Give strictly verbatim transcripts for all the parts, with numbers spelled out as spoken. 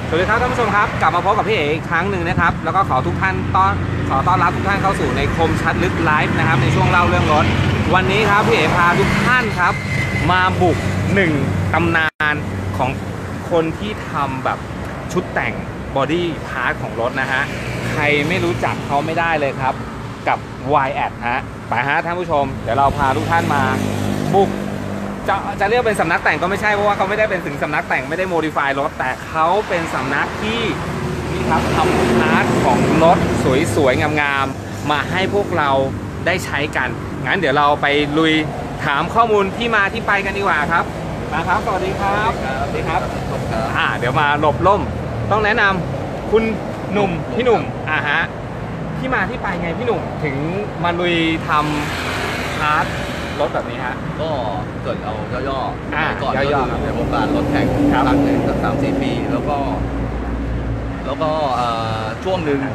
สวัสดีครับท่านผู้ชมครับกลับมาพบกับพี่เอ๋อีกครั้งหนึ่งนะครับแล้วก็ขอทุกท่านต้อนขอต้อนรับทุกท่านเข้าสู่ในคมชัดลึกไลฟ์นะครับในช่วงเล่าเรื่องรถวันนี้ครับพี่เอ๋พาทุกท่านครับมาบุกหนึ่งตำนานของคนที่ทำแบบชุดแต่งบอดี้พาร์ทของรถนะฮะใครไม่รู้จักเขาไม่ได้เลยครับกับ วาย แอด ฮะไปฮะท่านผู้ชมเดี๋ยวเราพาทุกท่านมาบุกจะจะเรียกเป็นสำนักแต่งก็ไม่ใช่เพราะว่าเขาไม่ได้เป็นถึงสำนักแต่งไม่ได้โมดิฟายรถแต่เขาเป็นสำนักที่นี่ครับทำพาร์ทของรถสวยๆงามๆมาให้พวกเราได้ใช้กันงั้นเดี๋ยวเราไปลุยถามข้อมูลที่มาที่ไปกันดีกว่าครับมาครับสวัสดีครับสวัสดีครับอ่าเดี๋ยวมาหลบล่มต้องแนะนำคุณหนุ่มพี่หนุ่มอ่าฮะที่มาที่ไปไงพี่หนุ่มถึงมาลุยทำพาร์ทรถแบบนี้ฮะก็เกิดเอาย่อๆก่อนย่อๆในวงการรถแข่งตั้งแต่สักสามสี่ปีแล้วก็แล้วก็ช่วงหนึ่ง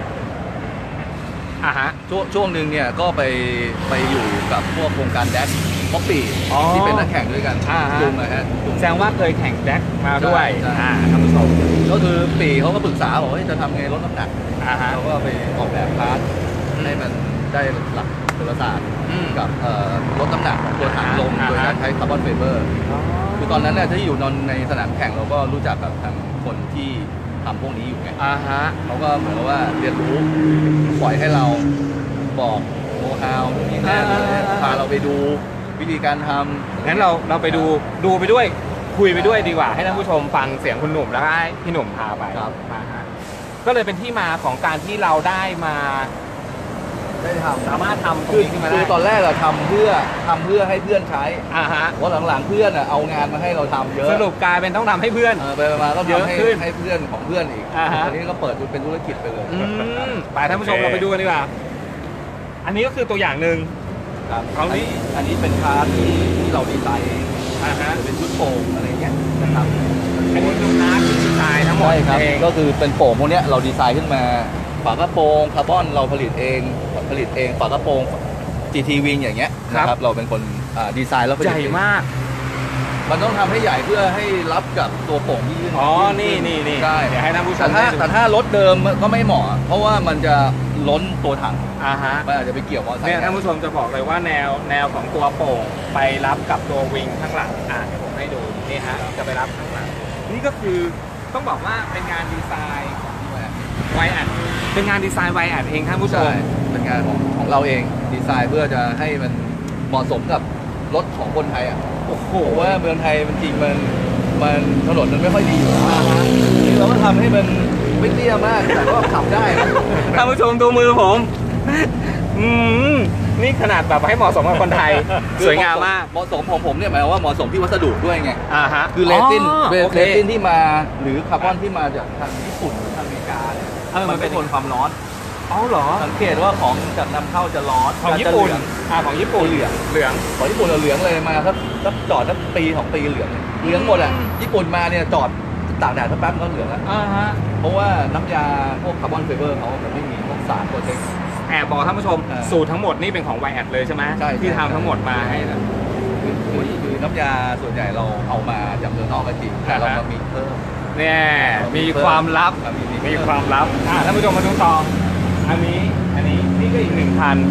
อ่าฮะช่วงช่วงหนึ่งเนี่ยก็ไปไปอยู่กับพวกโครงการแดกป๊อปปี้ที่เป็นนักแข่งด้วยกันจุงนะฮะแสดงว่าเคยแข่งแดกมาด้วยอ่าท่านผู้ชมก็คือปีเขาก็ปรึกษาบอกว่าจะทำไงลดน้ำหนักเขาก็ไปออกแบบพาร์ทให้มันได้หลักเศรษฐศาสตร์กับลดน้ำหนักตัวถังลงโดยการใช้คาร์บอนไฟเบอร์คือตอนนั้นเนี่ยที่อยู่นอนในสนามแข่งเราก็รู้จักกับทางคนที่ทำพวกนี้อยู่ไงเขาก็เหมือนว่าเรียนรู้ปล่อยให้เราบอกโน้ตฮาวนี่แน่พาเราไปดูวิธีการทำงั้นเราเราไปดูดูไปด้วยคุยไปด้วยดีกว่าให้ท่านผู้ชมฟังเสียงคุณหนุ่มแล้วให้พี่หนุ่มพาไปมาฮะก็เลยเป็นที่มาของการที่เราได้มาได้ทำสามารถทำคือคือตอนแรกเราทำเพื่อทำเพื่อให้เพื่อนใช้อ่าฮะเพราะหลังๆเพื่อนเอางานมาให้เราทำเยอะสรุปกลายเป็นต้องทำให้เพื่อนไปมาต้องทำให้ให้เพื่อนของเพื่อนอีกตอนนี้ก็เปิดเป็นธุรกิจไปเลยไปท่านผู้ชมเราไปดูกันดีกว่าอันนี้ก็คือตัวอย่างหนึ่งครับคราวนี้อันนี้เป็นพาร์ทที่ที่เราดีไซน์อ่าฮะเป็นชุดโป่งอะไรเงี้ยนะครับอันนี้คือพาร์ทที่ดีไซน์ทั้งหมดเองก็คือเป็นโป่งพวกนี้เราดีไซน์ขึ้นมาฝากระโปรงคาร์บอนเราผลิตเองผลิตเองฝากระโปรง จี ที Wing อย่างเงี้ยนะครับเราเป็นคนดีไซน์แล้วใหญ่มากมันต้องทำให้ใหญ่เพื่อให้รับกับตัวโป่งที่ยื่นอ๋อนี่นี่นี่ใช่เดี๋ยวให้ท่านผู้ชมแต่ถ้าแต่ถ้ารถเดิมก็ไม่เหมาะเพราะว่ามันจะล้นตัวถังอ่าฮะมันอาจจะไปเกี่ยวมอเตอร์ไซค์เนี่ยท่านผู้ชมจะบอกเลยว่าแนวแนวของตัวโป่งไปรับกับตัววิงข้างหลังอ่าเดี๋ยวผมให้ดูนี่ฮะจะไปรับข้างหลังนี่ก็คือต้องบอกว่าเป็นงานดีไซน์ไวแอดเป็นงานดีไซน์ไวแอดเองท่านผู้ชมเป็นงานของของเราเองดีไซน์เพื่อจะให้มันเหมาะสมกับรถของคนไทยอ่ะโอ้โหว่าเมืองไทยมันจริงมันมันถนนมันไม่ค่อยดีอยู่เราก็ทำให้มันไม่เตี้ยมากแต่ก็ขับได้ท่านผู้ชมดูมือผมอืมนี่ขนาดแบบให้เหมาะสมกับคนไทยสวยงามมากเหมาะสมของผมเนี่ยหมายว่าเหมาะสมที่วัสดุด้วยไงอ่าฮะคือเรซินเรซินที่มาหรือคาร์บอนที่มาจากทางญี่ปุ่นหรือทางอเมริกาเนี่ยมันเป็นทนความร้อนอ๋อเหรอสังเกตว่าของจากนำเข้าจะร้อนของญี่ปุ่นอ่าของญี่ปุ่นเหลืองเหลืองของญี่ปุ่นเหลืองเลยมาสักสักจอดสักปีสองปีเหลืองเหลืองหมดอ่ะญี่ปุ่นมาเนี่ยจอดตากแดดสักแป๊บก็เหลืองแล้วอ่าฮะเพราะว่าน้ำยาพวกคาร์บอนไฟเบอร์เขามันไม่มีพวกสารโปรเทคแอบบอกท่านผู้ชมสูตรทั้งหมดนี่เป็นของ วาย แอด เลยใช่ไหมใช่ที่ทำทั้งหมดมาให้นะคือคือน้ำยาส่วนใหญ่เราเอามาจากเมืองนอกก็จริงแต่เรามามีเพิ่มเนี่ยมีความลับมีความลับอ่าท่านผู้ชมมาดูต่ออันนี้อันนี้นี่ก็อีกหนึ่งคัน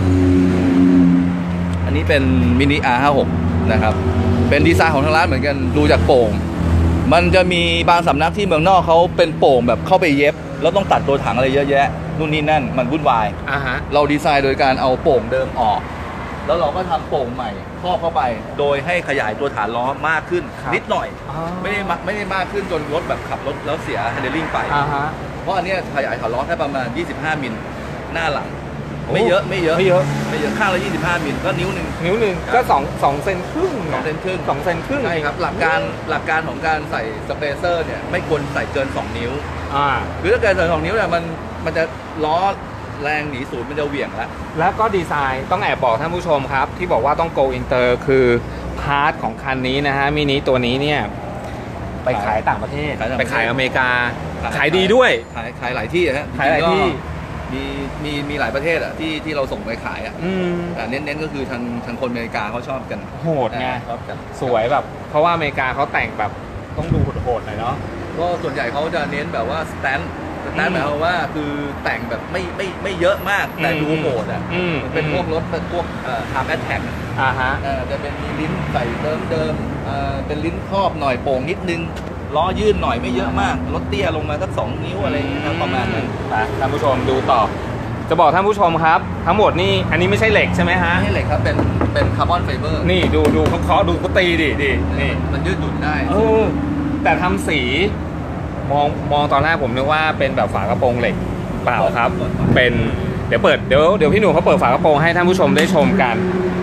อันนี้เป็นมินิ อาร์ ห้าสิบหก นะครับเป็นดีไซน์ของทางร้านเหมือนกันดูจากโป่งมันจะมีบางสำนักที่เมืองนอกเขาเป็นโป่งแบบเข้าไปเย็บแล้วต้องตัดตัวถังอะไรเยอะแยะนู่นนี่นั่นมันวุ่นวายอ่าฮะเราดีไซน์โดยการเอาโป่งเดิมออกแล้วเราก็ทำโป่งใหม่ครอบเข้าไปโดยให้ขยายตัวฐานล้อมากขึ้นนิดหน่อยไม่ได้ไม่ได้มากขึ้นจนรถแบบขับรถแล้วเสียแฮนเดิลลิ่งไปเพราะอันนี้ขยายฐานล้อแค่ประมาณยี่สิบห้ามิลหน้าหลังไม่เยอะไม่เยอะไม่เยอะไม่เยอะข้างละยี่สิบห้ามิลก็นิ้วหนึ่งนิ้วหนึ่งก็สองสองเซนครึ่งสองเซนครึ่งสองเซนครึ่งใช่ครับหลักการหลักการของการใส่สเปเซอร์เนี่ยไม่ควรใส่เกินสองนิ้วอ่าคือถ้าเกินสองนิ้วเนี่ยมันมันจะล้อแรงหนีศูนย์มันจะเหวี่ยงแล้วแล้วก็ดีไซน์ต้องแอบบอกท่านผู้ชมครับที่บอกว่าต้อง go inter คือพาร์ทของคันนี้นะฮะมินิตัวนี้เนี่ยไปขายต่างประเทศไปขายอเมริกาขายดีด้วยขายขายหลายที่ฮะขายหลายที่มีมีมีหลายประเทศอ่ะที่ที่เราส่งไปขายอ่ะแต่เน้นๆก็คือทางทางคนอเมริกาเขาชอบกันโหดไงสวยแบบเพราะว่าอเมริกาเขาแต่งแบบต้องดูโหดๆหน่อยเนาะก็ส่วนใหญ่เขาจะเน้นแบบว่าสแตนสแตนหมายความว่าคือแต่งแบบไม่ไม่ไม่เยอะมากแต่ดูโหดอ่ะมันเป็นพวกรถเป็นพวกเอ่อทาร์แอทแท็กอ่าฮะจะเป็นมีลิ้นใส่เดิมเดิมเป็นลิ้นครอบหน่อยโป่งนิดนึงล้อยื่นหน่อยไม่เยอะมากรถเตี้ยลงมาสักสองนิ้วอะไรอย่างเงี้ยประมาณนั้นท่านผู้ชมดูต่อจะบอกท่านผู้ชมครับทั้งหมดนี่อันนี้ไม่ใช่เหล็กใช่ไหมฮะไม่ใช่เหล็กครับเป็นเป็นคาร์บอนไฟเบอร์นี่ดูดูเขาเคาะดูเขาตีดิดินี่มันยืดหยุ่นได้เออแต่ทำสีมองมองตอนแรกผมนึกว่าเป็นแบบฝากระโปรงเหล็กเปล่าครับเป็นเดี๋ยวเปิดเดี๋ยวเดี๋ยวพี่หนุ่มเขาเปิดฝากระโปรงให้ท่านผู้ชมได้ชมกัน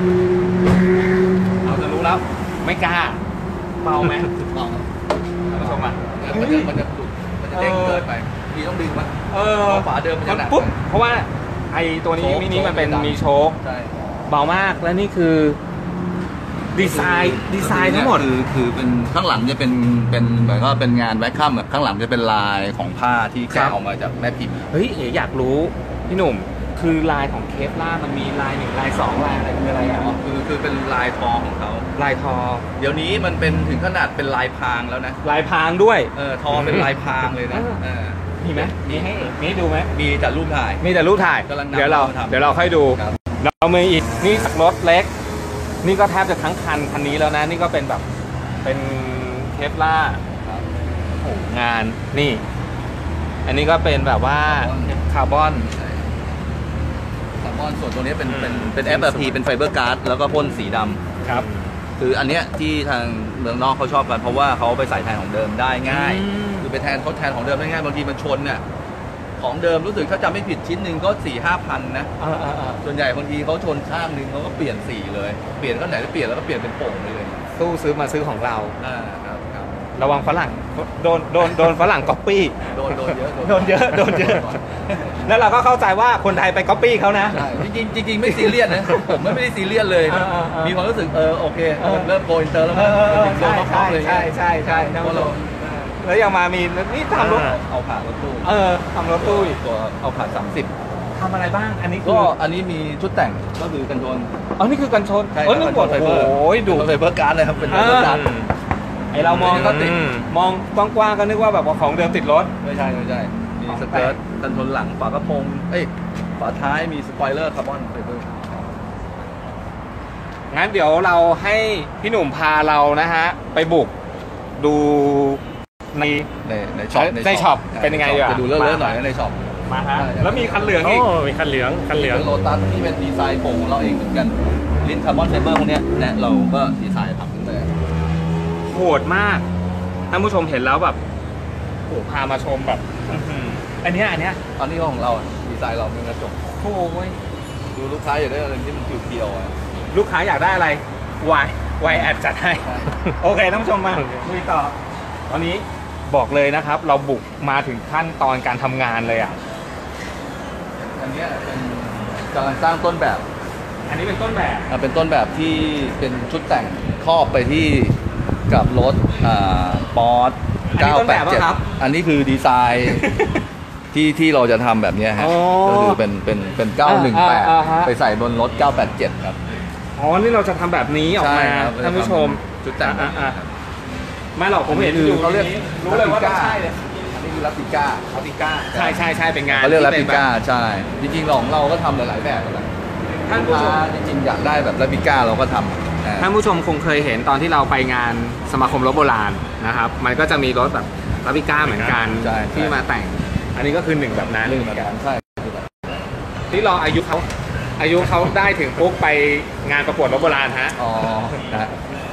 เราจะรู้แล้วไม่กล้าเบาไหมเบาท่านผู้ชมอ่ะมันจะมันจะดุมันจะเด้งเกินไปพี่ต้องดึงมั้ยเออฝาเดิมมันจะหนักปุ๊บเพราะว่าไอตัวนี้มินิมันเป็นมีโชคเบามากและนี่คือดีไซน์ดีไซน์ทั้งหมดคือคือเป็นข้างหลังจะเป็นเป็นเหมือนก็เป็นงานแวคคัมแบบข้างหลังจะเป็นลายของผ้าที่แกะออกมาจากแม่พิมพ์เฮ้ยเอ๋อยากรู้พี่หนุ่มคือลายของเคฟล่ามันมีลายหนึ่งลายสองลายอะไรคืออะไรอ่ะคือคือเป็นลายทอของเขาลายทอเดี๋ยวนี้มันเป็นถึงขนาดเป็นลายพรางแล้วนะลายพรางด้วยเออทอเป็นลายพรางเลยนะมีไหมมีให้มีให้ดูไหมมีแต่รูปถ่ายมีแต่รูปถ่ายเดี๋ยวเราเดี๋ยวเราค่อยดูเรามีอีกนี่รถเล็กนี่ก็แทบจะทั้งคันคันนี้แล้วนะนี่ก็เป็นแบบเป็นเคฟล่าโอ้งานนี่อันนี้ก็เป็นแบบว่าคาร์บอนคาร์บอนส่วนตัวนี้เป็นเป็นเป็น เอฟ อาร์ พี เป็นไฟเบอร์การ์ดแล้วก็พ่นสีดำครับคืออันเนี้ยที่ทางเมืองนอกเขาชอบกันเพราะว่าเขาไปใส่แทนของเดิมได้ง่ายคือไปแทนทดแทนของเดิมได้ง่ายบางทีมันชนเนี่ยของเดิมรู้สึกถ้าจำไม่ผิดชิ้นหนึ่งก็สี่ห้าพันนะส่วนใหญ่บางทีเขาชนข้างหนึ่งเขาก็เปลี่ยนสีเลยเปลี่ยนก็ไหนก็เปลี่ยนแล้วก็เปลี่ยนเป็นโป่งเลยสู้ซื้อมาซื้อของเราอ่าครับครับระวังฝรั่งโดนโดนโดนฝรั่งก๊อปปี้โดนโดนเยอะโดนเยอะโดนเยอะแล้วเราก็เข้าใจว่าคนไทยไปก๊อปปี้เขานะจริงจริงจริงไม่ซีเรียสนะผมไม่ได้ซีเรียสเลยมีความรู้สึกเออโอเคเริ่มโกอินเตอร์แล้วมันใช่ใช่ใช่ใช่ใช่แล้วยังมามีนี่ทำรถเอาผ่านรถตู้เออทำรถตู้ตัวเอาผ่านสามสิบทำอะไรบ้างอันนี้ก็อันนี้มีชุดแต่งก็คือกันชนอ๋อนี่คือกันชนเออนี่หมดโอ้ยดูไฟเบอร์การ์ดเลยครับเป็นไฟเบอร์การ์ดไอเรามองก็ติดมองกว้างๆก็นึกว่าแบบของเดิมติดรถไม่ใช่ไม่ใช่มีสเกิร์ตกันชนหลังฝากระโปรงเอ้ยฝาท้ายมีสปอยเลอร์คาร์บอนไฟเบอร์งั้นเดี๋ยวเราให้พี่หนุ่มพาเรานะฮะไปบุกดูในในในช็อปในช็อปเป็นยังไงจะดูเลื่อนๆหน่อยในช็อปมาฮะแล้วมีคันเหลืองอีกมีคันเหลืองคันเหลืองโลตัสที่เป็นดีไซน์โป่งของเราเองเหมือนกันลิ้นคาร์บอนไฟเบอร์พวกนี้เนี่ยเราก็ดีไซน์ทำขึ้นมาโหดมากท่านผู้ชมเห็นแล้วแบบโอ้พามาชมแบบอันนี้อันนี้อันนี้ของเราดีไซน์เราเป็นกระจกโอ้ยดูลูกค้าอยากได้อะไรที่มันเพียวๆลูกค้าอยากได้อะไรวายวายแอดจัดให้โอเคท่านผู้ชมมาลุยต่อตอนนี้บอกเลยนะครับเราบุกมาถึงขั้นตอนการทำงานเลยอ่ะอันนี้เป็นกำลังสร้างต้นแบบอันนี้เป็นต้นแบบเป็นต้นแบบที่เป็นชุดแต่งครอบไปที่กับรถปอร์ตเก้าแปดเจ็ดอันนี้คือดีไซน์ที่ที่เราจะทำแบบนี้ฮะก็คือเป็นเป็นเป็นเก้าหนึ่งแปดไปใส่บนรถเก้าแปดเจ็ดครับอ๋อนี่เราจะทำแบบนี้ออกมาท่านผู้ชมชุดแต่งไม่หรอกผมเห็นอยู่เขาเรียกรู้เลยว่าใช่เลยอันนี้คือลาติก้าลาติก้าใช่ใช่ใช่เป็นงานเขาเรียกลาติก้าใช่จริงๆของเราก็ทำหลายๆแบบเลยท่านผู้ชมจริงๆอยากได้แบบลาติก้าเราก็ทำท่านผู้ชมคงเคยเห็นตอนที่เราไปงานสมาคมรถโบราณนะครับมันก็จะมีรถแบบลาติก้าเหมือนกันที่มาแต่งอันนี้ก็คือหนึ่งแบบนั้นหนึ่งแบบนั้นใช่ที่รออายุเขาอายุเขาได้ถึงปุ๊บไปงานประกวดรถโบราณฮะอ๋อนะ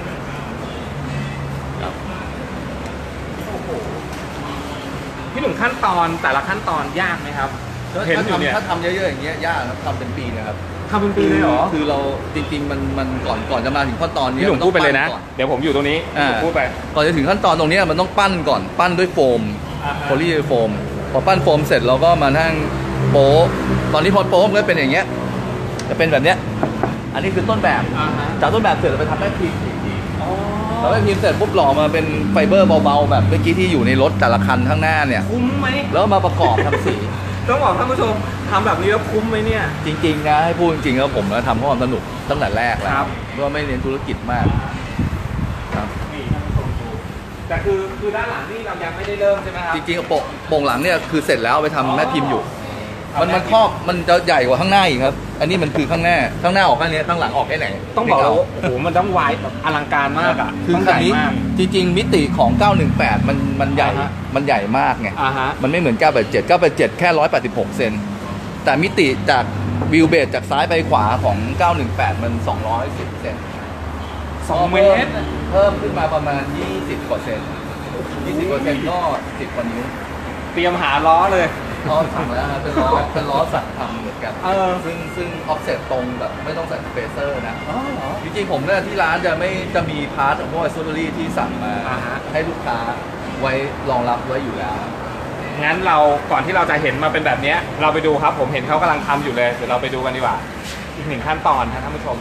พี่หนุ่มขั้นตอนแต่ละขั้นตอนยากไหมครับเห็นอยู่เนี่ยถ้าทำเยอะๆอย่างเงี้ยยากครับทำเป็นปีนะครับทำเป็นปีเลยเหรอคือเราจริงๆมันมันก่อนก่อนจะมาถึงขั้นตอนนี้พี่หนุ่มพูดไปเลยนะเดี๋ยวผมอยู่ตรงนี้พูดไปก่อนจะถึงขั้นตอนตรงนี้มันต้องปั้นก่อนปั้นด้วยโฟมโพลีโฟมพอปั้นโฟมเสร็จเราก็มานั่งโป๊ะตอนนี้พอโป๊ะมันก็เป็นอย่างเงี้ยจะเป็นแบบเนี้ยอันนี้คือต้นแบบจากต้นแบบเสร็จเราไปทำแม่พิมพ์เราได้พิมพ์เสร็จปุ๊บหล่อมาเป็นไฟเบอร์เบาๆแบบเมื่อกี้ที่อยู่ในรถแต่ละคันข้างหน้าเนี่ยคุ้มไหมแล้วมาประกอบทำสีต้องบอกท่านผู้ชมทำแบบนี้แล้วคุ้มไหมเนี่ยจริงๆนะให้พูดจริงๆแล้วผมนะทำเพราะความสนุกตั้งแต่แรกแล้วเพราะไม่เรียนธุรกิจมากครับนี่ท่านผู้ชมดูแต่คือคือด้านหลังนี่เรายังไม่ได้เริ่มใช่ไหมครับจริงๆโป่งโป่งหลังเนี่ยคือเสร็จแล้วไปทำแม่พิมพ์อยู่มันมันครอบมันจะใหญ่กว่าข้างหน้าอีกครับอันนี้มันคือข้างหน้าข้างหน้าออกข้างนี้ข้างหลังออกแค่ไหนต้องบอกว่าโอ้โหมันต้องวายแบบอลังการมากอ่ะคือคันนี้จริงๆมิติของเก้าหนึ่งแปดมันมันใหญ่มันใหญ่มากไงมันไม่เหมือนเก้าแปดเจ็ด เก้าแปดเจ็ดแค่หนึ่งร้อยแปดสิบหกเซนแต่มิติจากวิวเบสจากซ้ายไปขวาของเก้าหนึ่งแปดมันสองร้อยสิบเซนสองเมตรเพิ่มขึ้นมาประมาณยี่สิบกว่าเซนยี่สิบกว่าเซนก็สิบกว่านิ้วเตรียมหาล้อเลยล้อสั่งแล้วนะเป็นล้อเป็นล้อสั่งทำเหมือนกันซึ่งซึ่งออฟเซ็ตตรงแบบไม่ต้องใส่สเปเซอร์นะจริงๆผมเนี่ยที่ร้านจะไม่จะมีพาร์ทของพวกอิสซูรี่ที่สั่งมาให้ลูกค้าไว้รองรับไว้อยู่แล้วงั้นเราก่อนที่เราจะเห็นมาเป็นแบบนี้เราไปดูครับผมเห็นเขากำลังทำอยู่เลยเดี๋ยวเราไปดูกันดีกว่าอีกหนึ่งขั้นตอนนะท่านผู้ชม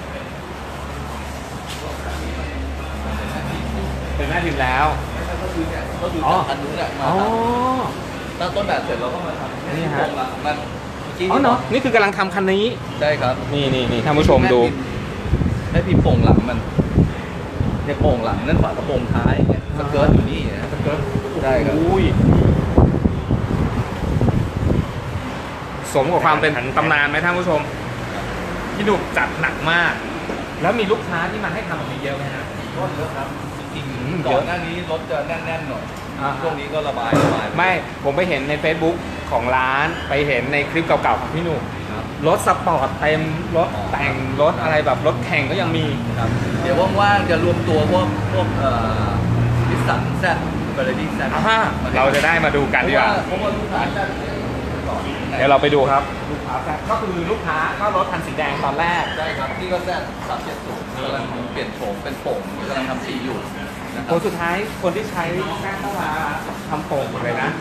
เป็นแม่พิมพ์แล้วก็คือเนี่ยก็คือจากอันนู้นแหละมาตั้งต้นแบบเสร็จเราก็มาทำนี่ฮะมันอ๋อเนาะนี่คือกำลังทำคันนี้ใช่ครับนี่นี่นี่ท่านผู้ชมดูแม่พิมพ์โป่งหลังมันเนี่ยโป่งหลังนั่นฝากระโปรงท้ายเนี่ยสเกิร์ตอยู่นี่นะสเกิร์ตใช่ครับอุ้ยสมกับความเป็นตำนานไหมท่านผู้ชมพี่หนุ่มจัดหนักมากแล้วมีลูกค้าที่มาให้ทำแบบนี้เยอะไหมฮะรถเยอะครับจริงๆก่อนหน้านี้รถจะแน่นๆหน่อยช่วงนี้ก็ระบายระบายไม่ผมไปเห็นใน Facebook ของร้านไปเห็นในคลิปเก่าๆของพี่หนุ่มรถสปอร์ตเต็มรถแต่งรถอะไรแบบรถแข่งก็ยังมีครับเดี๋ยวว่างๆจะรวมตัวพวกพวกเอ่อนิสสันแซดเฟอร์รารี่แซดเราจะได้มาดูกันดีกว่าเดี๋ยวเราไปดูครับลูกค้าแซดก็คือลูกค้าก็รถคันสีแดงตอนแรกใช่ครับนี่ก็แซดสามเจ็ดศูนย์กำลังเปลี่ยนโฉมเป็นโป่งกำลังทำสีอยู่คนสุดท้ายคนที่ใช้แซดเข้ามาทำโป่งเลยนะ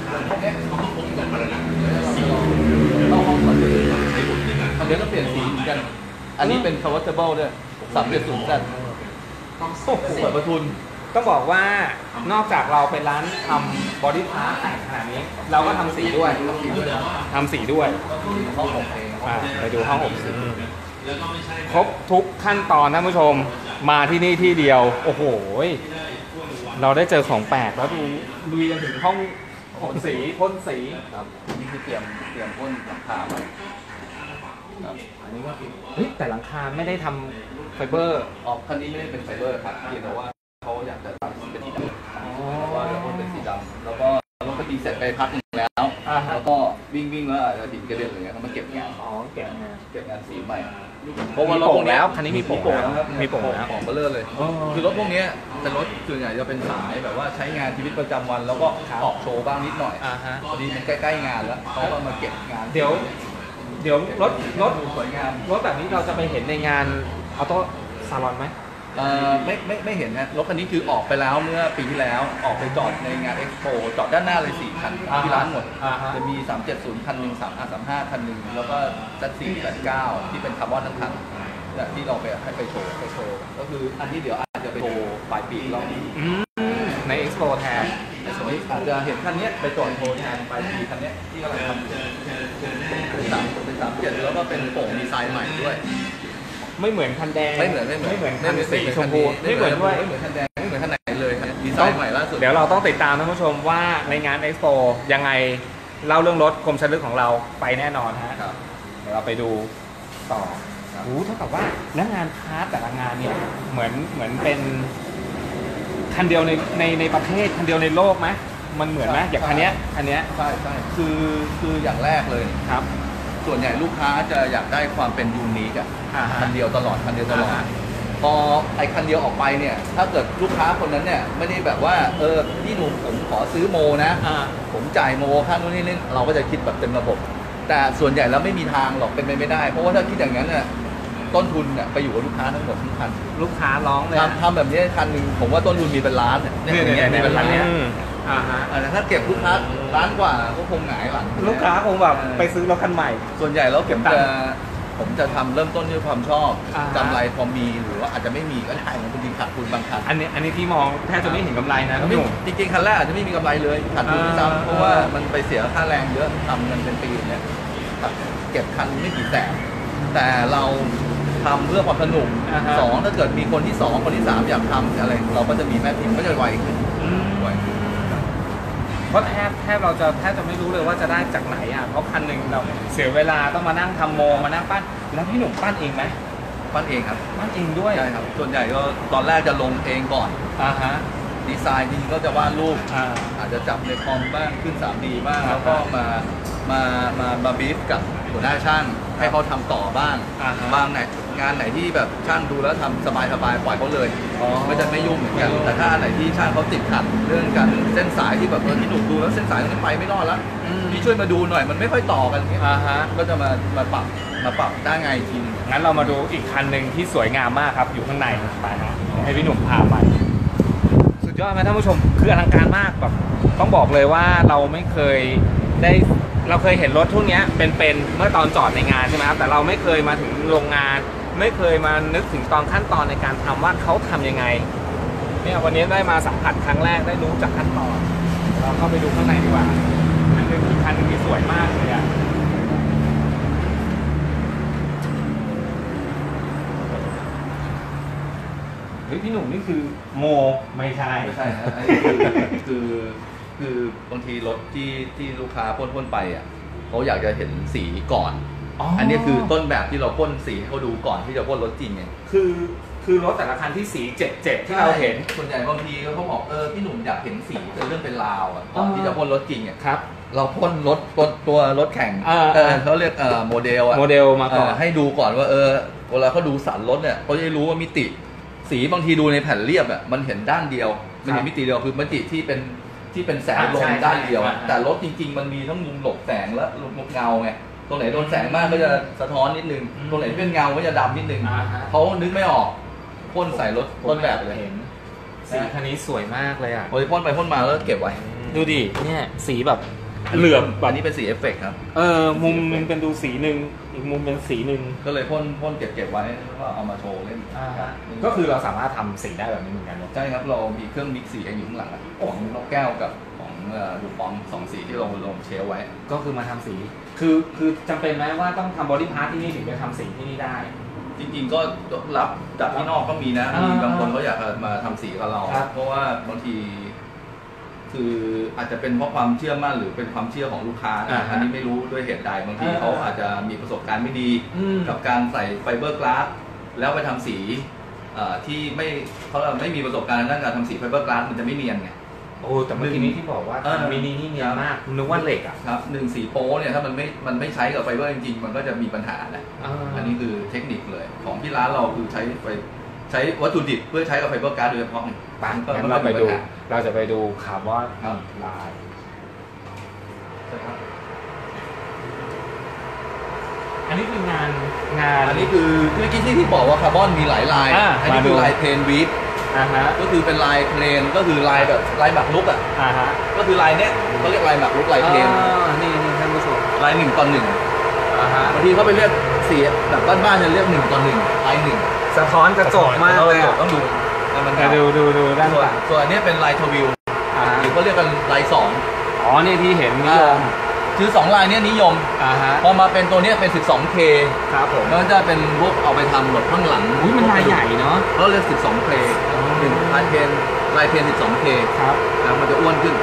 ต้องห้องก่อนเลยทำเดี๋ยวก็เปลี่ยนสีเหมือนกันอันนี้เป็น convertible ด้วยสามเจ็ดศูนย์แซดเปิดประทุนต้องบอกว่านอกจากเราเป็นร้านทำบอดี้พาร์ทแต่งขนาดนี้เราก็ทำสีด้วยทำสีด้วยห้องอบเองไปดูห้องอบสีครบทุกขั้นตอนท่านผู้ชมมาที่นี่ที่เดียวโอ้โหเราได้เจอของแปลกแล้วดูลุยกันถึงห้องพ่นสีพ่นสีครับนี่คือเตรียมเตรียมพ่นหลังคาไปครับอันนี้ก็เฮ้ยแต่หลังคาไม่ได้ทำไฟเบอร์ออกคันนี้ไม่ได้เป็นไฟเบอร์ครับเพียงแต่ว่าเขาอยากจะทำเป็นสีดำว่าจะพ่นเป็นสีดำแล้วก็รถก็ตีเสร็จไปพักหนึ่งแล้วแล้วก็วิ่งวิ่งแล้วอาจจะติดกระเด็นอะไรเงี้ยเขามาเก็บงานอ๋อเก็บงานเก็บงานสีใหม่เพราะว่ารถพวกนี้คันนี้มีโป่งแล้วมีโป่งแล้วของเบลเลอร์เลยคือรถพวกนี้เป็นรถส่วนใหญ่จะเป็นสายแบบว่าใช้งานชีวิตประจำวันแล้วก็ออกโชว์บ้างนิดหน่อยพอดีมันใกล้ๆงานแล้วเขาก็มาเก็บงานเดี๋ยวเดี๋ยวรถรถสวยงามรถแบบนี้เราจะไปเห็นในงานออโต้ซาลอนไหมเอ่อไม่ไม่ไม่เห็นนะรถคันนี้คือออกไปแล้วเมื่อปีที่แล้วออกไปจอดในงานเอ็กซ์โปจอดด้านหน้าเลยสี่คันที่ร้านหมดจะมีสามเจ็ดศูนย์คันหนึ่งสามสามห้าคันหนึ่งแล้วก็ซัดสี่แปดเก้าที่เป็นคาร์บอนทั้งคันที่เราไปให้ไปโชว์ไปโชว์ก็คืออันนี้เดี๋ยวอาจจะไปโชว์ปลายปีรอบนี้ในเอ็กซ์โปแทนอาจจะเห็นคันนี้ไปจอดโชว์แทนปลายปีคันนี้ที่กำลังทำเป็นสามเป็นสามเจ็ดแล้วก็เป็นโป่งดีไซน์ใหม่ด้วยไม่เหมือนคันแดงไม่เหมือนไม่เหมือนไม่เหมือนคันสีชมพูไม่เหมือนด้วยไม่เหมือนคันแดงไม่เหมือนคันไหนเลยดีไซน์ใหม่ล่าสุดเดี๋ยวเราต้องติดตามท่านผู้ชมว่าในงานเอ็กซ์โปยังไงเล่าเรื่องรถคมชัดลึกของเราไปแน่นอนฮะเดี๋ยวเราไปดูต่อโอ้เท่ากับว่าแล้วงานพาร์ทแต่ละงานเนี่ยเหมือนเหมือนเป็นคันเดียวในในในประเทศคันเดียวในโลกไหมมันเหมือนไหมอย่างคันนี้คันนี้ใช่ใช่คือคืออย่างแรกเลยครับส่วนใหญ่ลูกค้าจะอยากได้ความเป็นยูนิคอ่ะคันเดียวตลอดคันเดียวตลอดพอไอ้คันเดียวออกไปเนี่ยถ้าเกิดลูกค้าคนนั้นเนี่ยไม่ได้แบบว่าเออพี่หนุ่มผมขอซื้อโมนะผมจ่ายโมค่านู้นนี่นี่เราก็จะคิดแบบเต็มระบบแต่ส่วนใหญ่แล้วไม่มีทางหรอกเป็นไปไม่ได้เพราะว่าถ้าคิดอย่างนั้นเนี่ยต้นทุนเนี่ยไปอยู่กับลูกค้าทั้งหมดทั้งคันลูกค้าร้องเลยทำทำแบบนี้คันหนึ่งผมว่าต้นทุนมีเป็นล้านเนี่ยอย่างเงี้ยมีเป็นล้านเนี่ยอ่าฮะแต่ถ้าเก็บลูกค้าล้านกว่าก็คงหงายหลังลูกค้าคงแบบไปซื้อรถคันใหม่ส่วนใหญ่แล้วผมจะผมจะทำเริ่มต้นด้วยความชอบกำไรพอมีหรือว่าอาจจะไม่มีก็ได้บางทีขาดทุนบางคันอันนี้อันนี้พี่มองแทบจะไม่เห็นกำไรนะจริงๆคันแรกอาจจะไม่มีกำไรเลยขาดทุนที่ซ้ำเพราะว่ามันไปเสียค่าแรงเยอะทำเงินเป็นปีเนี่ยเก็บคันไม่กี่แสนแต่เราทำเพื่อความสนุกสองถ้าเกิดมีคนที่สองคนที่สามอยากทำอะไรเราก็จะมีแม่พิมพ์ก็จะไวขึ้นเพราะแทบแทบเราจะแทบจะไม่รู้เลยว่าจะได้จากไหนอ่ะเพราะคันหนึ่งเราเสียเวลาต้องมานั่งทำโมมานั่งปั้นแล้วพี่หนุ่มปั้นเองไหมปั้นเองครับปั้นเองด้วยใช่ครับส่วนใหญ่ก็ตอนแรกจะลงเองก่อนอ่าฮะดีไซน์จริงๆก็จะวาดรูปอาจจะจับในคอมบ้างขึ้น ทรี ดี บ้างแล้วก็มามามามาบีฟกับหัวหน้าช่างให้เขาทำต่อบ้างบางไหนงานไหนที่แบบช่างดูแล้วทำสบายๆปล่อยเขาเลยก็จะไม่ยุ่งเหมือนกันแต่ถ้าไหนที่ช่างเขาติดขัดเรื่องการเส้นสายที่แบบเออที่หนุ่มดูแล้วเส้นสายมันไปไม่รอดแล้วพี่ช่วยมาดูหน่อยมันไม่ค่อยต่อกันก็จะมามาปรับมาปรับได้ไงทีนึงงั้นเรามาดูอีกคันหนึ่งที่สวยงามมากครับอยู่ข้างในไปฮะให้พี่หนุ่มพาไปสุดยอดไหมท่านผู้ชมคืออลังการมากแบบต้องบอกเลยว่าเราไม่เคยได้เราเคยเห็นรถทุกนี้เป็นๆเมื่อตอนจอดในงานใช่ไหมครับแต่เราไม่เคยมาถึงโรงงานไม่เคยมานึกถึงตอนขั้นตอนในการทำว่าเขาทำยังไงเนี่ยวันนี้ได้มาสัมผัสครั้งแรกได้รู้จากขั้นตอนเราเข้าไปดูข้างในดีกว่าอันนึงอีกคันนึงที่สวยมากเลยอ่ะเฮ้ยพี่หนุ่มนี่คือโมไม่ใช่ไม่ใช่ครับคือคือบางทีรถที่ที่ลูกค้าพ่นพ่นไปอ่ะเขาอยากจะเห็นสีก่อนอันนี้คือต้นแบบที่เราพ่นสีให้เขาดูก่อนที่จะพ่นรถจริงไงคือคือรถแต่ละคันที่สีเจ็บเจ็บที่เราเห็นส่วนใหญ่บางทีเขาบอกเออพี่หนุ่มอยากเห็นสีเป็นเรื่องเป็นราวอ่ะก่อนที่จะพ่นรถจริงอ่ะครับเราพ่นรถตัวตัวรถแข่งเออเขาเรียกเอ่อโมเดลอ่ะโมเดลมาก่อนให้ดูก่อนว่าเออเวลาเขาดูสันรถเนี่ยเขาจะรู้ว่ามิติสีบางทีดูในแผ่นเรียบอ่ะมันเห็นด้านเดียวมันเห็นมิติเดียวคือมิติที่เป็นที่เป็นแสงลงด้านเดียวแต่รถจริงๆมันมีทั้งมุมหลบแสงและมุมเงาไงตรงไหนโดนแสงมากก็จะสะท้อนนิดนึงตรงไหนเป็นเงาก็จะดำนิดนึงเขานึกไม่ออกพ่นใส่รถต้นแบบเลยสีคันนี้สวยมากเลยอ่ะโอ้ยพ่นไปพ่นมาแล้วเก็บไว้ดูดิเนี่ยสีแบบเหลื่อมอันนี้เป็นสีเอฟเฟกต์ครับเออมุมนึงเป็นดูสีหนึ่งอีกมุมเป็นสีหนึ่งก็เลยพ่นพ่นเก็บเก็บไว้แล้วก็เอามาโชว์เล่นก็คือเราสามารถทำสีได้แบบนี้เหมือนกันใช่ครับเรามีเครื่องมิกซ์สีอยู่ข้างหลังของนกแก้วกับของดูฟองสองสีที่เราลงเชลไว้ก็คือมาทำสีคือคือจำเป็นไหมว่าต้องทำบอดี้พาร์ทที่นี่ถึงจะทำสีที่นี่ได้จริงๆก็รับจากที่นอกก็มีนะมีบางคนเขาอยากมาทำสีกับเราเพราะว่าบางทีคืออาจจะเป็นเพราะความเชื่อมั่นหรือเป็นความเชื่อของลูกค้านะอันนี้ไม่รู้ด้วยเหตุใดบางทีเขาอาจจะมีประสบการณ์ไม่ดีกับการใส่ไฟเบอร์กลาสแล้วไปทำสีที่ไม่เขาไม่มีประสบการณ์ด้านการทำสีไฟเบอร์กลาสมันจะไม่เนียนไงโอ้แต่เมื่อกี้นี้ที่บอกว่ามินินี่เนียนมากนึกว่าเหล็กอ่ะครับหนึ่งสีโป้เนี่ยถ้ามันไม่มันไม่ใช้กับไฟเบอร์จริงๆมันก็จะมีปัญหาแหละอันนี้คือเทคนิคเลยของที่ร้านเราคือใช้ไฟใช้วัตถุดิบเพื่อใช้กับไฟเบอร์การ์ดโดยเฉพาะปังงั้นเราไปดูเราจะไปดูคาร์บอนลายอันนี้คืองานงานอันนี้คือเมื่อกี้ที่ที่บอกว่าคาร์บอนมีหลายลายอันนี้คือลายเพลนวีฟก็คือเป็นลายเพลนก็คือลายแบบลายหมากรุกอ่ะก็คือลายเนี้ยเขาเรียกลายหมากรุกลายเพลนนี่นี่ท่านผู้ชมลายหนึ่งต่อหนึ่งบางทีเขาไปเรียกสีแบบบ้านๆจะเรียกหนึ่งต่อหนึ่งลายหนึ่งสะท้อนกระจกมากเลยต้องดูมันดูดูดูด้านหลังส่วนอันนี้เป็นลายทวิลหรือเขาเรียกกันลายสองอ๋อนี่ที่เห็นนิยมคือสองลายนี้นิยมพอมาเป็นตัวนี้เป็น สิบสองเคครับผมแล้วจะเป็นพวกเอาไปทำหมดข้างหลังอุ้ยมันลายใหญ่เนาะเขาเรียก สิบสองเค หนึ่งลายเพนลายเพน สิบสองเคครับแล้วมันจะอ้วนขึ้น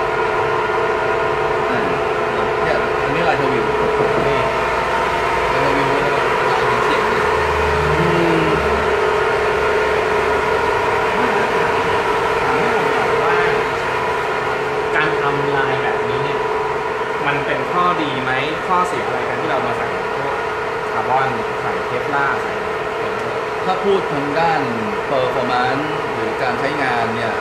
เนี่ยอันนี้ลายทวิลนี่ลายทวิลลายเสียงการทำลายแบบนี้เนี่ยมันเป็นข้อดีไหมข้อเสียอะไรกันที่เรามาใส่พวกคาร์บอนใส่เคปลาร์ใส่ถ้าพูดทางด้านเปอร์ฟอร์แมนซ์หรือการใช้งานเนี่ย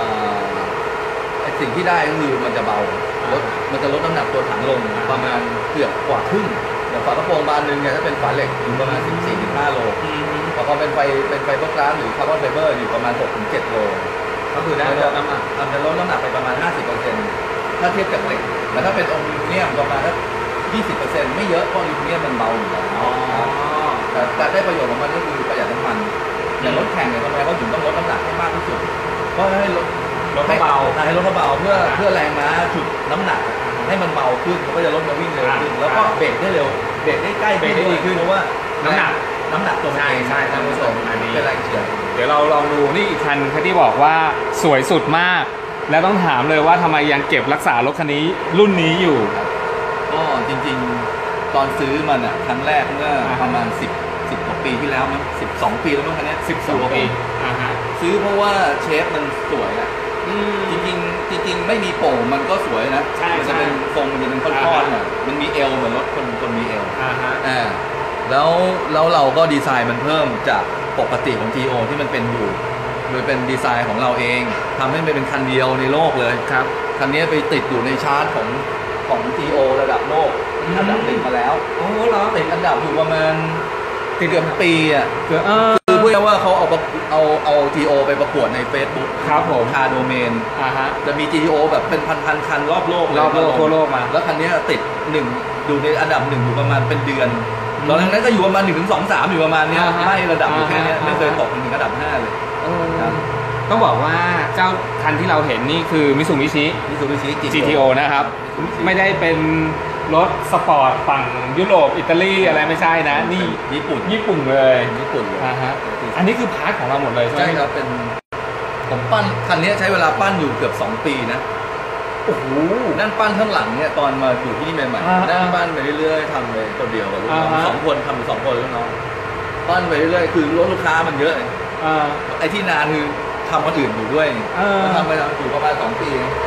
สิ่งที่ได้ก็คือมันจะเบาลดมันจะลดน้ำหนักตัวถังลงประมาณเกือบกว่าครึ่งอย่างฝากระโปรงบานหนึ่งเนี่ยถ้าเป็นฝาเหล็กอยู่ประมาณ สิบสี่ถึงห้า โลพอเป็นไฟเป็นไฟเบอร์กลาสหรือคาร์บอนไฟเบอร์อยู่ประมาณ หกถึงเจ็ด โลก็คือได้ลดน้ำหนักมันจะลดน้ำหนักไปประมาณ ห้าสิบเปอร์เซ็นต์ ถ้าเทียบกับเหล็กแต่ถ้าเป็นอลูมิเนียมประมาณสัก ยี่สิบเปอร์เซ็นต์ ไม่เยอะเพราะอลูมิเนียมมันเบาอยู่แล้วแต่การได้ประโยชน์ของมันก็คือประหยัดน้ำมันอย่างรถแข่งเนี่ยทำไมเขาถึงต้องลดน้ำหนักให้มากที่สุดเพราะให้รถรถเบาให้รถเบาเพื่อเพื่อแรงม้าฉุดน้ำหนักให้มันเบาขึ้นมันก็จะลดมาวิ่งเร็วขึ้นแล้วก็เบรกได้เร็วเบรกได้ใกล้เบรกได้ดีขึ้นเพราะว่าน้ำหนักน้ำหนักตัวมันเองใช่ท่านผู้ชมอันนี้เป็นแรงเฉื่อยเดี๋ยวเราลองดูนี่อีกคันที่บอกว่าสวยสุดมากแล้วต้องถามเลยว่าทำไมยังเก็บรักษารถคันนี้รุ่นนี้อยู่ก็จริงๆตอนซื้อมันอ่ะครั้งแรกเมื่อประมาณสิบ สิบกว่าปีที่แล้วมั้งสิบสองปีแล้วมั้งคันนี้สิบสองปีซื้อเพราะว่าเชฟมันสวยอ่ะจริงๆจริงๆไม่มีโป่งมันก็สวยนะมันจะเป็นทรงมันจะเป็นก้อนๆอ่ะมันมีเอวเหมือนรถคนคนมีเอวอ่าแล้วแล้วเราก็ดีไซน์มันเพิ่มจากปกติของ ที โอ ที่มันเป็นอยู่โดยเป็นดีไซน์ของเราเองทำให้มันเป็นคันเดียวในโลกเลยครับคันนี้ไปติดอยู่ในชาร์ตของของ ที โอ ระดับโลกอันดับติดมาแล้วโอ้เหรอติดอันดับอยู่ประมาณติดเกือบปีอ่ะคือพูดว่าเขาเอาเอาเอา ที โอ ไปประกวดใน Facebook ครับผมคาโดเมนอ่าฮะจะมี ที โอ แบบเป็นพันๆคันรอบโลกรอบโลกทั่วโลกมาแล้วคันนี้ติดหนึ่งอยู่ในอันดับหนึ่งอยู่ประมาณเป็นเดือนตอนนั้นก็อยู่ประมาณหนึ่งถึงสองสามอยู่ประมาณนี้ไล่ระดับอยู่แค่นี้ไม่เคยตกถึงระดับห้าเลยต้องบอกว่าเจ้าคันที่เราเห็นนี่คือมิซูบิชิมิซูบิชิจี ที โอ นะครับไม่ได้เป็นรถสปอร์ตฝั่งยุโรปอิตาลีอะไรไม่ใช่นะนี่ญี่ปุ่นญี่ปุ่นเลยญี่ปุ่นเลยอ่าฮะอันนี้คือพาร์ทของเราหมดเลยใช่ไหมใช่ครับเป็นผมปั้นคันนี้ใช้เวลาปั้นอยู่เกือบสองปีนะโอ้โหนั่นปั้นข้างหลังเนี่ยตอนมาอยู่ที่นี่ใหม่ๆนั่นปั้นไปเรื่อยๆทำไปตัวเดียวกับลูกน้องสองคนทำอยู่สองคนลูกน้องปั้นไปเรื่อยๆคือรถลูกค้ามันเยอะไอ้ที่นานคือทำคนอื่นอยู่ด้วยทำไปอยู่ประมาณสองปี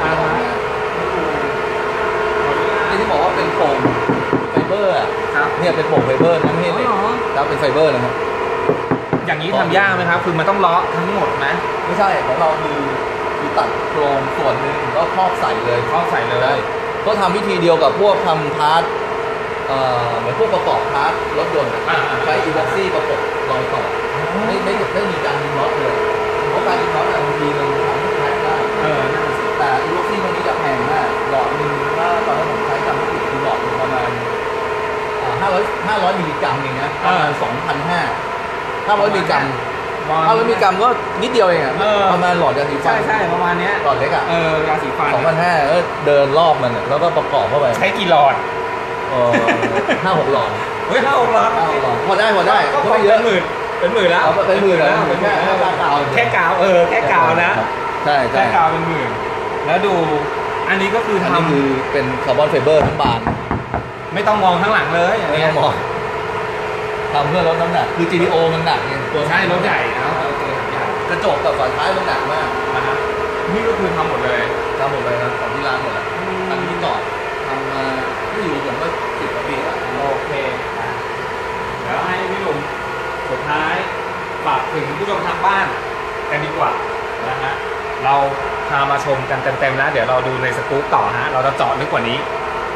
นี่ที่บอกว่าเป็นโป่งไฟเบอร์ครับเนี่ยเป็นโป่งไฟเบอร์นั่นนี่เลยแล้วเป็นไฟเบอร์นะครับอย่างนี้ทำยากไหมครับคือมันต้องเลาะทั้งหมดไหมไม่ใช่ของเราคือคือตัดโครงส่วนหนึ่งแล้วครอบใส่เลยครอบใส่เลยก็ทำวิธีเดียวกับพวกทำพาร์ทเหมือนพวกประกอบพาร์ทรถยนต์ใช้อีบ็อกซี่ประกอบรอยต่อไม่ไม่ไม่มีการดึงน็อตเลยเพราะการดึงน็อตบางทีมันทำให้แพ้ได้แต่อีบ็อกซี่ตรงนี้จะแพงมากหลอดหนึ่งถ้าตอนนั้นผมใช้จำไม่ผิดคือหลอดประมาณห้าร้อยห้าร้อยมิลลิกรัมเองนะประมาณสองพันห้าห้าร้อยมิลลิกรัมห้าร้อยมิลลิกรัมก็นิดเดียวเองอะประมาณหลอดยาสีฟันใช่ใช่ประมาณนี้หลอดเล็กอะเออยาสีฟันสองพันห้าก็เดินรอบมันแล้วก็ประกอบเข้าไปใช้กี่หลอดเออห้าหกหลอดเฮ้ยห้าหกหลอดพอได้พอได้ก็ไม่เยอะหมื่นเป็นหมื่นแล้วเป็นหมื่นแล้วแค่แค่กาวแค่กาวเออแค่กาวนะใช่แค่กาวเป็นหมื่นแล้วดูอันนี้ก็คือทำคือเป็นคาร์บอนไฟเบอร์ทั้งบานไม่ต้องมองข้างหลังเลยไม่ต้องมองทำเพื่อลดน้ำหนักคือ จี ที โอ มันหนักไงตัวใช่รถใหญ่นะกระจกกับฝาท้ายมันหนักมากนะฮะนี่ก็คือทำหมดเลยทำหมดเลยนะของที่ร้านหมดเลยอันนี้ต่อทำมาไม่อยู่ผมก็สิบกว่าปีแล้วโอเคแล้วให้พี่หนุ่มสุดท้ายฝากถึงผู้ชมทางบ้านกันดีกว่านะฮะเราพามาชมกันเต็มๆแล้วเดี๋ยวเราดูในสกู๊ปต่อฮะเราจะเจาะลึกกว่านี้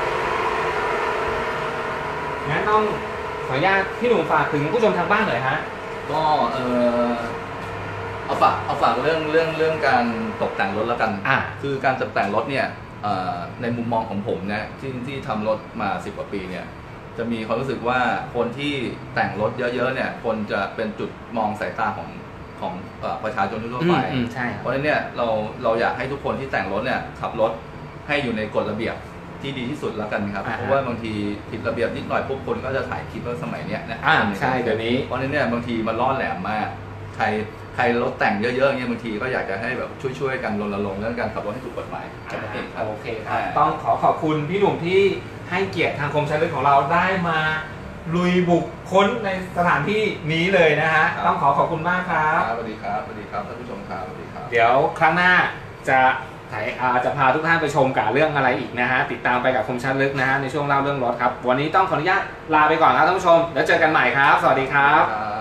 งั้นต้องขออนุญาตพี่หนุ่มฝากถึงผู้ชมทางบ้านหน่อยฮะก็เออเอาฝากเอาฝากเรื่องเรื่องเรื่องการตกแต่งรถแล้วกันอ่าคือการตกแต่งรถเนี่ยในมุมมองของผมนะที่ที่ทำรถมาสิบกว่าปีเนี่ยจะมีความรู้สึกว่าคนที่แต่งรถเยอะๆเนี่ยคนจะเป็นจุดมองสายตาของของประชาชนทั่วไปเพราะฉะนั้นเนี่ยเราเราอยากให้ทุกคนที่แต่งรถเนี่ยขับรถให้อยู่ในกฎระเบียบที่ดีที่สุดแล้วกันครับเพราะว่าบางทีผิดระเบียบนิดหน่อยพวกคนก็จะถ่ายคลิปว่าสมัยเนี้ยนะใช่เดี๋ยวนี้เพราะฉะนั้นเนี่ยบางทีมันล่อแหลมมากใครใครรถแต่งเยอะๆเงี้ยบางทีก็อยากจะให้แบบช่วยๆกันรณรงค์เรื่องการขับรถให้ถูกกฎหมายโอเคครับโอเคครับต้องขอขอบคุณพี่หนุ่มที่ให้เกียรติทางคมชัยลึกของเราได้มาลุยบุกค้นในสถานที่นี้เลยนะฮะต้องขอขอบคุณมากครับสวัสดีครับสวัสดีครับท่านผู้ชมครับสวัสดีครับเดี๋ยวครั้งหน้าจะถ่ายจะพาทุกท่านไปชมกับเรื่องอะไรอีกนะฮะติดตามไปกับคมชัยลึกนะฮะในช่วงเล่าเรื่องรถครับวันนี้ต้องขออนุญาตลาไปก่อนครับท่านผู้ชมแล้วเจอกันใหม่ครับสวัสดีครับ